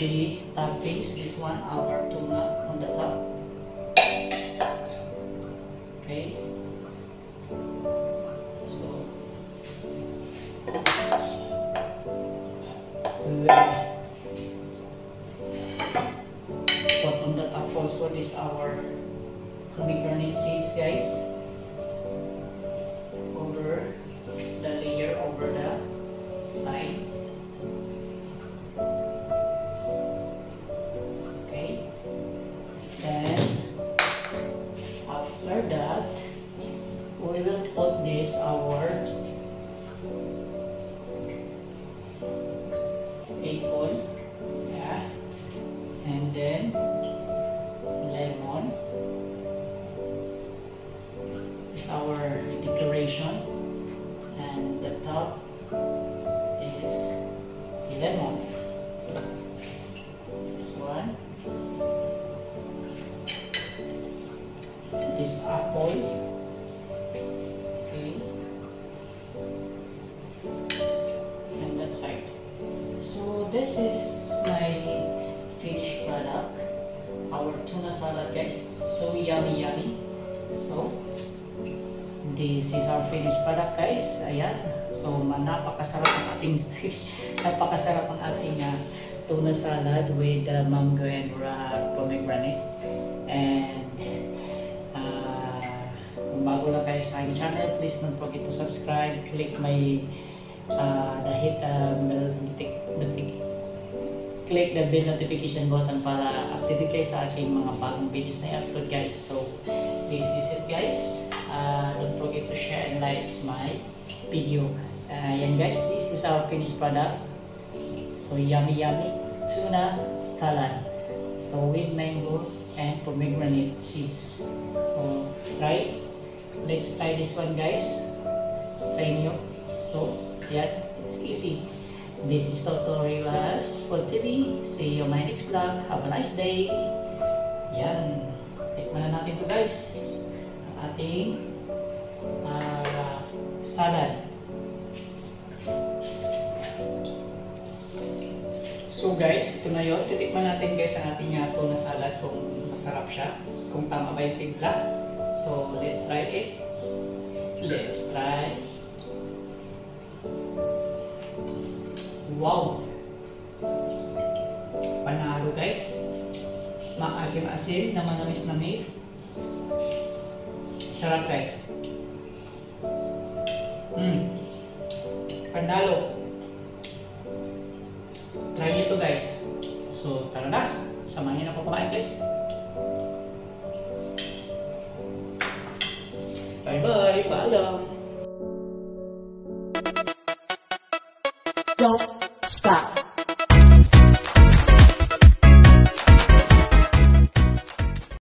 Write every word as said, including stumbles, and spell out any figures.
the toppings. This one, our tuna on the top. Okay. So put on the top also this our pomegranate seeds, guys. Over the layer over the side. Okay. Then after that, we will put this our apple, yeah, and then lemon. Is our decoration, and the top is lemon. This one, this apple. Okay, and that side. So this is my finished product, our tuna salad, guys. So yummy yummy. So this is our finished product, guys. Ayan. So napakasarap ang ating napakasarap ang ating uh, tuna salad with uh, mango and uh, pomegranate. And uh, kung bago lang kayo sa aking channel, please don't forget to subscribe. Click my uh, the hit uh, the, the, the click the bell notification button para updated kayo sa aking mga bagong videos na i-upload, guys. So this is it, guys. Uh, don't forget to share and like my video. Uh, yan, guys, this is our finished product. So yummy yummy tuna salad. So with mango and pomegranate seeds. So try. Let's try this one, guys. Sa inyo. So yan, it's easy. This is Toto Rivas for T V. See you on my next vlog. Have a nice day. Yan. Tikman na natin to, guys. Ang ating uh, salad. So guys, ito na yun. Titikman natin, guys, ang ating uh, tuna salad kung masarap siya. Kung tama ba yung timpla. So let's try it. Let's try. Wow! Panalo, guys. Maasim-asim na manamis-namis. Sarap, guys. Mm. Panalo. Try nyo ito, guys. So, tara na. Samahin ako kumain, guys. Bye-bye. Paalam. Don't stop.